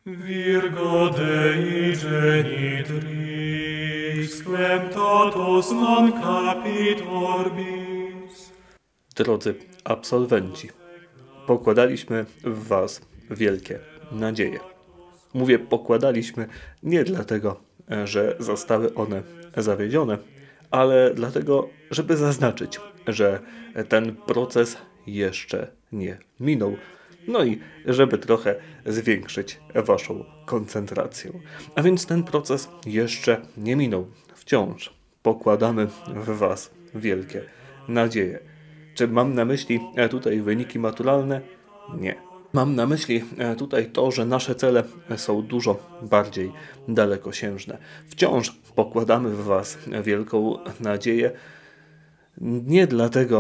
Virgo Dei genitrix, quem totus non capit orbis. Drodzy absolwenci, pokładaliśmy w was wielkie nadzieje. Mówię pokładaliśmy nie dlatego, że zostały one zawiedzione, ale dlatego, żeby zaznaczyć, że ten proces jeszcze nie minął. No i żeby trochę zwiększyć waszą koncentrację. A więc ten proces jeszcze nie minął. Wciąż pokładamy w was wielkie nadzieje. Czy mam na myśli tutaj wyniki maturalne? Nie. Mam na myśli tutaj to, że nasze cele są dużo bardziej dalekosiężne. Wciąż pokładamy w was wielką nadzieję. Nie dlatego,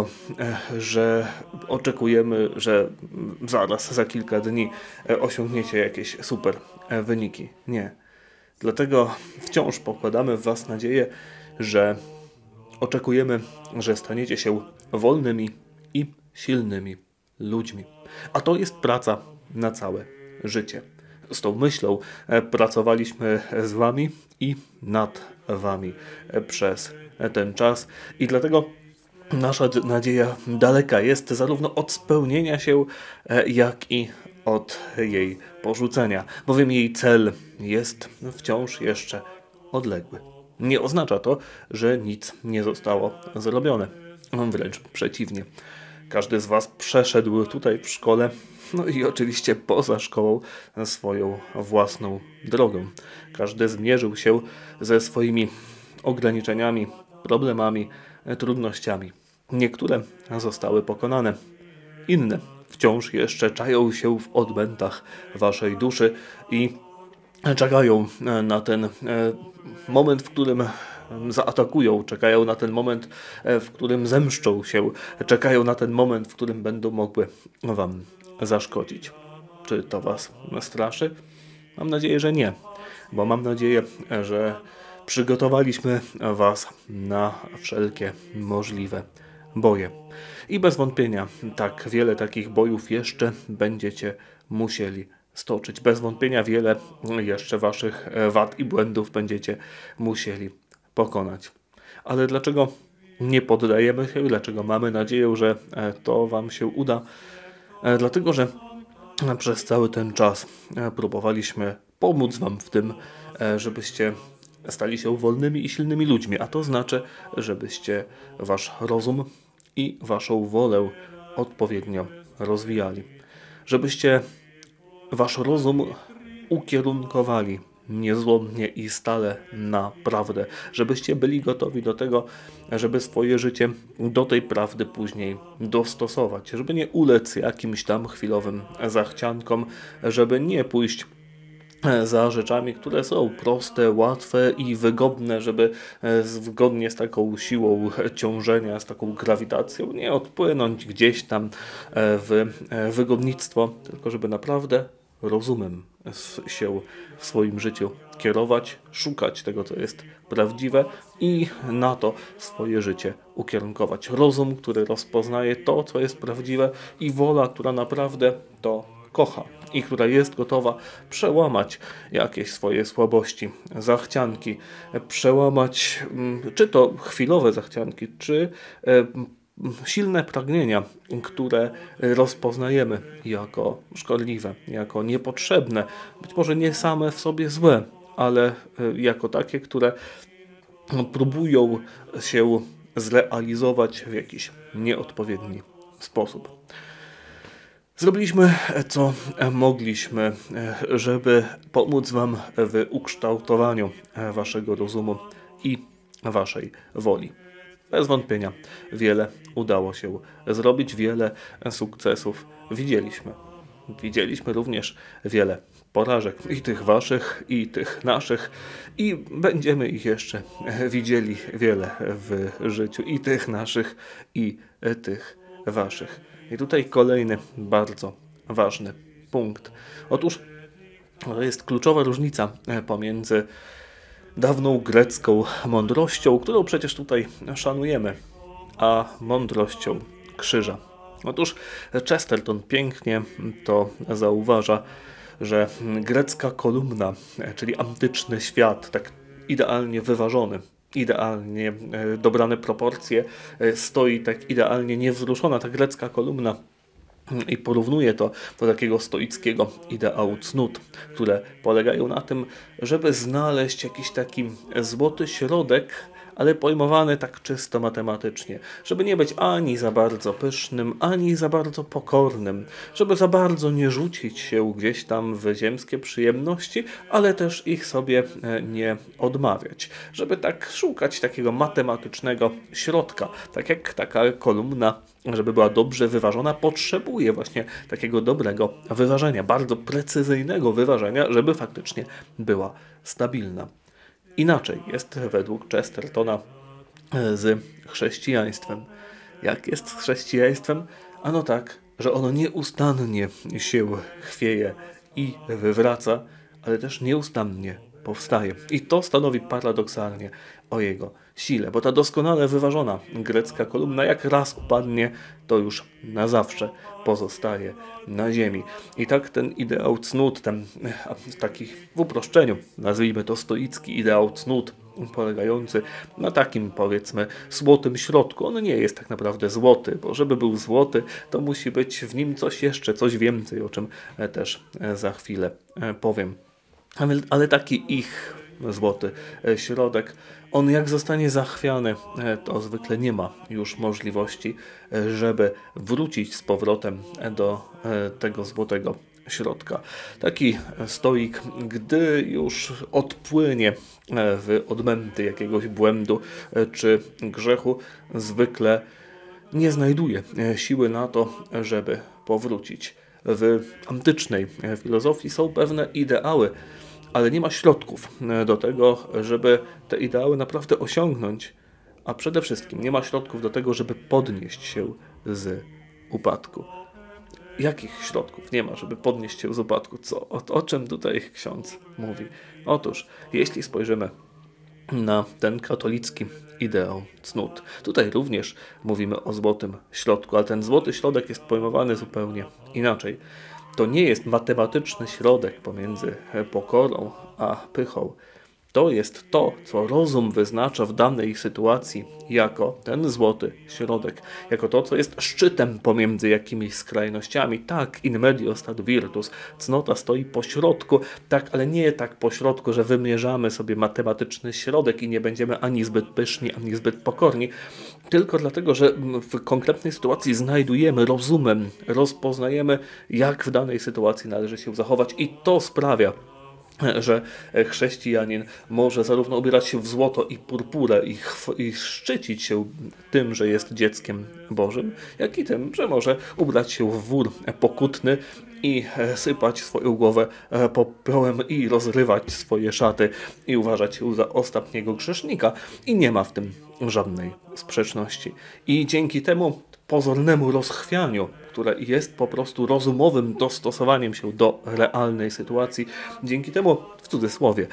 że oczekujemy, że zaraz, za kilka dni osiągniecie jakieś super wyniki. Nie. Dlatego wciąż pokładamy w was nadzieję, że oczekujemy, że staniecie się wolnymi i silnymi ludźmi. A to jest praca na całe życie. Z tą myślą pracowaliśmy z wami i nad wami przez ten czas. I dlatego nasza nadzieja daleka jest zarówno od spełnienia się, jak i od jej porzucenia, bowiem jej cel jest wciąż jeszcze odległy. Nie oznacza to, że nic nie zostało zrobione. Wręcz przeciwnie. Każdy z was przeszedł tutaj w szkole, no i oczywiście poza szkołą, swoją własną drogą. Każdy zmierzył się ze swoimi ograniczeniami, problemami, trudnościami. Niektóre zostały pokonane, inne wciąż jeszcze czają się w odmętach waszej duszy i czekają na ten moment, w którym zaatakują, czekają na ten moment, w którym zemszczą się, czekają na ten moment, w którym będą mogły wam zaszkodzić. Czy to was straszy? Mam nadzieję, że nie, bo mam nadzieję, że przygotowaliśmy was na wszelkie możliwe boje. I bez wątpienia tak wiele takich bojów jeszcze będziecie musieli stoczyć. Bez wątpienia wiele jeszcze waszych wad i błędów będziecie musieli pokonać. Ale dlaczego nie poddajemy się? Dlaczego mamy nadzieję, że to wam się uda? Dlatego, że przez cały ten czas próbowaliśmy pomóc wam w tym, żebyście stali się wolnymi i silnymi ludźmi, a to znaczy, żebyście wasz rozum i waszą wolę odpowiednio rozwijali. Żebyście wasz rozum ukierunkowali niezłomnie i stale na prawdę. Żebyście byli gotowi do tego, żeby swoje życie do tej prawdy później dostosować. Żeby nie ulec jakimś tam chwilowym zachciankom, żeby nie pójść za rzeczami, które są proste, łatwe i wygodne, żeby zgodnie z taką siłą ciążenia, z taką grawitacją nie odpłynąć gdzieś tam w wygodnictwo, tylko żeby naprawdę rozumem się w swoim życiu kierować, szukać tego, co jest prawdziwe i na to swoje życie ukierunkować. Rozum, który rozpoznaje to, co jest prawdziwe i wola, która naprawdę to kocha i która jest gotowa przełamać jakieś swoje słabości, zachcianki, przełamać czy to chwilowe zachcianki, czy silne pragnienia, które rozpoznajemy jako szkodliwe, jako niepotrzebne, być może nie same w sobie złe, ale jako takie, które próbują się zrealizować w jakiś nieodpowiedni sposób. Zrobiliśmy, co mogliśmy, żeby pomóc wam w ukształtowaniu waszego rozumu i waszej woli. Bez wątpienia wiele udało się zrobić, wiele sukcesów widzieliśmy. Widzieliśmy również wiele porażek, i tych waszych, i tych naszych, i będziemy ich jeszcze widzieli wiele w życiu, i tych naszych, i tych waszych. I tutaj kolejny bardzo ważny punkt. Otóż to jest kluczowa różnica pomiędzy dawną grecką mądrością, którą przecież tutaj szanujemy, a mądrością krzyża. Otóż Chesterton pięknie to zauważa, że grecka kolumna, czyli antyczny świat, tak idealnie wyważony, idealnie dobrane proporcje, stoi tak idealnie niewzruszona ta grecka kolumna. I porównuje to do takiego stoickiego ideału cnót, które polegają na tym, żeby znaleźć jakiś taki złoty środek, ale pojmowany tak czysto matematycznie, żeby nie być ani za bardzo pysznym, ani za bardzo pokornym, żeby za bardzo nie rzucić się gdzieś tam w ziemskie przyjemności, ale też ich sobie nie odmawiać, żeby tak szukać takiego matematycznego środka, tak jak taka kolumna, żeby była dobrze wyważona, potrzebuje właśnie takiego dobrego wyważenia, bardzo precyzyjnego wyważenia, żeby faktycznie była stabilna. Inaczej jest według Chestertona z chrześcijaństwem. Jak jest z chrześcijaństwem? Ano tak, że ono nieustannie się chwieje i wywraca, ale też nieustannie powstaje. I to stanowi paradoksalnie o jego sile, bo ta doskonale wyważona grecka kolumna jak raz upadnie, to już na zawsze pozostaje na ziemi. I tak ten ideał cnót, ten taki w uproszczeniu, nazwijmy to stoicki ideał cnót, polegający na takim, powiedzmy, złotym środku. On nie jest tak naprawdę złoty, bo żeby był złoty, to musi być w nim coś jeszcze, coś więcej, o czym też za chwilę powiem. Ale taki ich złoty środek, on jak zostanie zachwiany, to zwykle nie ma już możliwości, żeby wrócić z powrotem do tego złotego środka. Taki stoik, gdy już odpłynie w odmęty jakiegoś błędu czy grzechu, zwykle nie znajduje siły na to, żeby powrócić. W antycznej filozofii są pewne ideały, ale nie ma środków do tego, żeby te ideały naprawdę osiągnąć, a przede wszystkim nie ma środków do tego, żeby podnieść się z upadku. Jakich środków nie ma, żeby podnieść się z upadku? O czym tutaj ksiądz mówi? Otóż, jeśli spojrzymy na ten katolicki ideał cnót, tutaj również mówimy o złotym środku, ale ten złoty środek jest pojmowany zupełnie inaczej. To nie jest matematyczny środek pomiędzy pokorą a pychą. To jest to, co rozum wyznacza w danej sytuacji jako ten złoty środek, jako to, co jest szczytem pomiędzy jakimiś skrajnościami. Tak, in medio stat virtus, cnota stoi po środku, tak, ale nie tak po środku, że wymierzamy sobie matematyczny środek i nie będziemy ani zbyt pyszni, ani zbyt pokorni, tylko dlatego, że w konkretnej sytuacji znajdujemy rozumem, rozpoznajemy, jak w danej sytuacji należy się zachować i to sprawia, że chrześcijanin może zarówno ubierać się w złoto i purpurę i szczycić się tym, że jest dzieckiem Bożym, jak i tym, że może ubrać się w wór pokutny i sypać swoją głowę popiołem i rozrywać swoje szaty i uważać się za ostatniego grzesznika i nie ma w tym żadnej sprzeczności. I dzięki temu pozornemu rozchwianiu, które jest po prostu rozumowym dostosowaniem się do realnej sytuacji, dzięki temu, w cudzysłowie,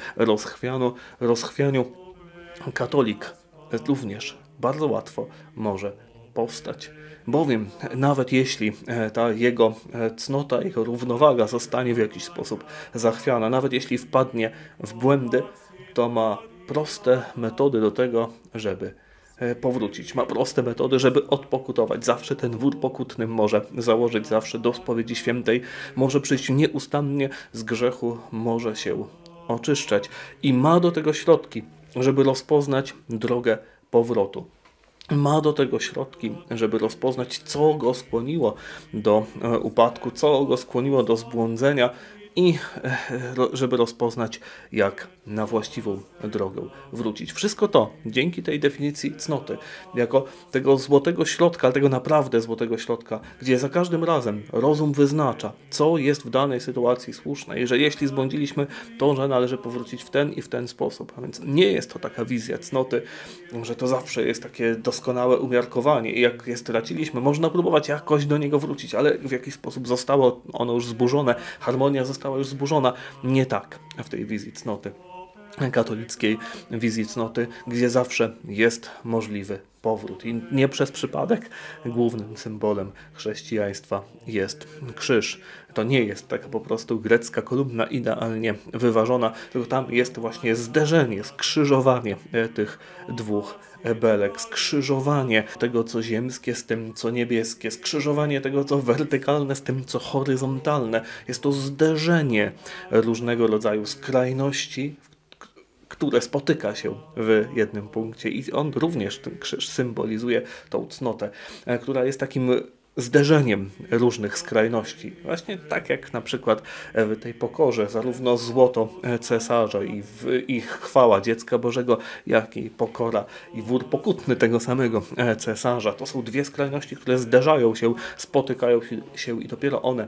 rozchwianiu katolik również bardzo łatwo może powstać. Bowiem nawet jeśli ta jego cnota, jego równowaga zostanie w jakiś sposób zachwiana, nawet jeśli wpadnie w błędy, to ma proste metody do tego, żeby powrócić. Ma proste metody, żeby odpokutować. Zawsze ten wór pokutny może założyć, zawsze do spowiedzi świętej może przyjść nieustannie z grzechu, może się oczyszczać. I ma do tego środki, żeby rozpoznać drogę powrotu. Ma do tego środki, żeby rozpoznać, co go skłoniło do upadku, co go skłoniło do zbłądzenia i żeby rozpoznać, jak na właściwą drogę wrócić. Wszystko to dzięki tej definicji cnoty, jako tego złotego środka, tego naprawdę złotego środka, gdzie za każdym razem rozum wyznacza, co jest w danej sytuacji słuszne i że jeśli zbłądziliśmy, to że należy powrócić w ten i w ten sposób. A więc nie jest to taka wizja cnoty, że to zawsze jest takie doskonałe umiarkowanie i jak je straciliśmy, można próbować jakoś do niego wrócić, ale w jakiś sposób zostało ono już zburzone, harmonia została już zburzona. Nie tak w tej wizji cnoty. katolickiej wizji cnoty, gdzie zawsze jest możliwy powrót. I nie przez przypadek głównym symbolem chrześcijaństwa jest krzyż. To nie jest taka po prostu grecka kolumna idealnie wyważona, tylko tam jest właśnie zderzenie, skrzyżowanie tych dwóch belek, skrzyżowanie tego, co ziemskie z tym, co niebieskie, skrzyżowanie tego, co wertykalne z tym, co horyzontalne. Jest to zderzenie różnego rodzaju skrajności, które spotyka się w jednym punkcie i on również, ten krzyż, symbolizuje tą cnotę, która jest takim zderzeniem różnych skrajności. Właśnie tak jak na przykład w tej pokorze zarówno złoto cesarza i chwała dziecka Bożego, jak i pokora i wór pokutny tego samego cesarza. To są dwie skrajności, które zderzają się, spotykają się i dopiero one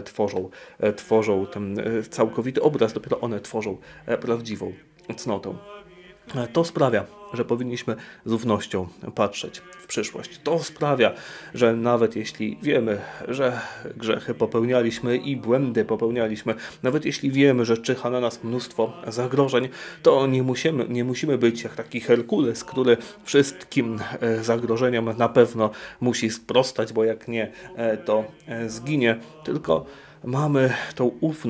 tworzą ten całkowity obraz, dopiero one tworzą prawdziwą cnotę. To sprawia, że powinniśmy z ufnością patrzeć w przyszłość. To sprawia, że nawet jeśli wiemy, że grzechy popełnialiśmy i błędy popełnialiśmy, nawet jeśli wiemy, że czyha na nas mnóstwo zagrożeń, to nie musimy być jak taki Herkules, który wszystkim zagrożeniom na pewno musi sprostać, bo jak nie, to zginie. Tylko mamy tą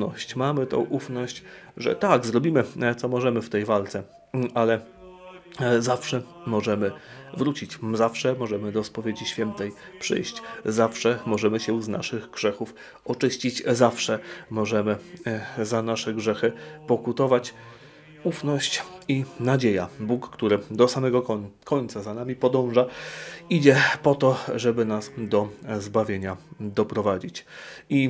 ufność, że tak, zrobimy co możemy w tej walce, ale zawsze możemy wrócić, zawsze możemy do spowiedzi świętej przyjść, zawsze możemy się z naszych grzechów oczyścić, zawsze możemy za nasze grzechy pokutować. Ufność i nadzieja. Bóg, który do samego końca za nami podąża, idzie po to, żeby nas do zbawienia doprowadzić. I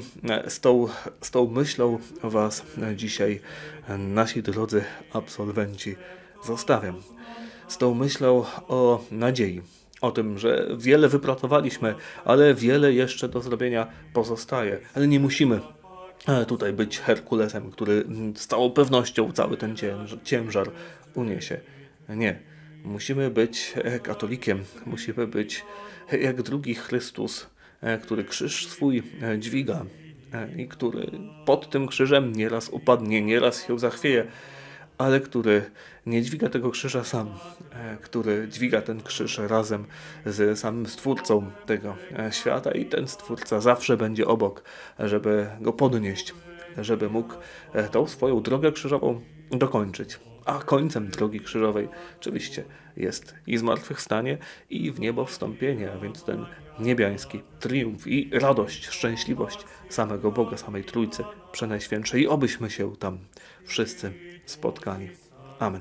z tą myślą Was dzisiaj, nasi drodzy absolwenci, zostawiam. Z tą myślą o nadziei. O tym, że wiele wypracowaliśmy, ale wiele jeszcze do zrobienia pozostaje. Ale nie musimy tutaj być Herkulesem, który z całą pewnością cały ten ciężar uniesie. Nie. Musimy być katolikiem. Musimy być jak drugi Chrystus, który krzyż swój dźwiga i który pod tym krzyżem nieraz upadnie, nieraz się zachwieje, ale który nie dźwiga tego krzyża sam, który dźwiga ten krzyż razem z samym Stwórcą tego świata i ten Stwórca zawsze będzie obok, żeby go podnieść, żeby mógł tą swoją drogę krzyżową dokończyć. A końcem drogi krzyżowej oczywiście jest i zmartwychwstanie, i w niebo wstąpienie, a więc ten niebiański triumf i radość, szczęśliwość samego Boga, samej Trójcy Przenajświętszej. I obyśmy się tam wszyscy spotkali. Amen.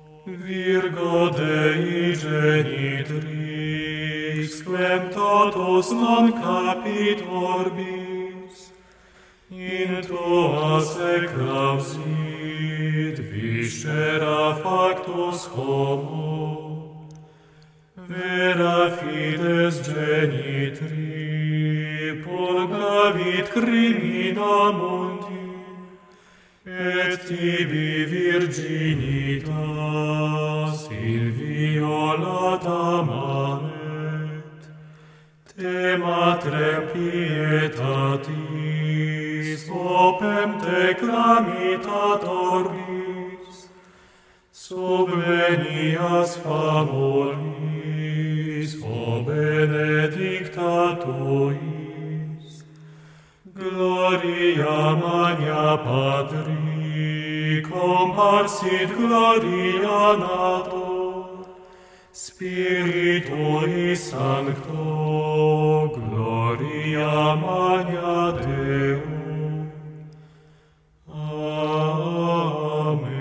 Virgo Dei genitrix, quem totus non capit orbis, in tua seclam sit viscera factus homo, vera fides genitri purgavit crimina mundi, et tibi virginitas inviolata manet, te matrem pietatis opem te clamitat orbis, subvenias famoris o benedicta tuis, gloria magna Patri, comparsit gloria nato, Spiritui Sancto, gloria magna Deo. Amen.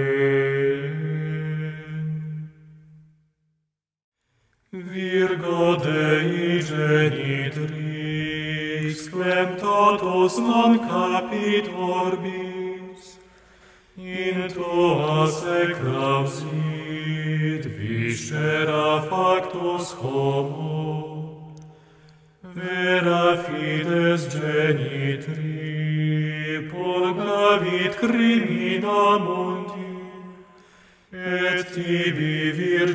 Virgo Dei genitrix, quem totus non capit orbis, in tua seclam sit viscera factus homo, vera fides genitri purgavit crimina mundi, et tibi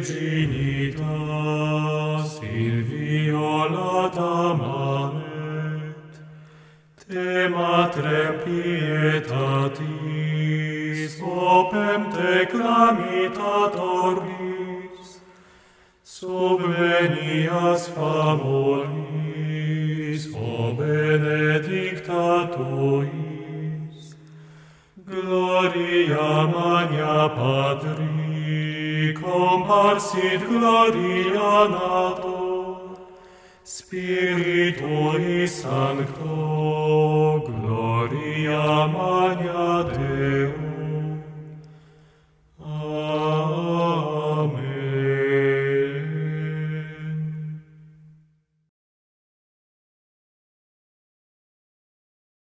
virginitas inviolata manet, te matrem pietatis opem te clamitatoribus, subvenias famoris, o benedicta tuis, gloria magna Patri, comparsit gloria nato, Spiritui Sancto, gloria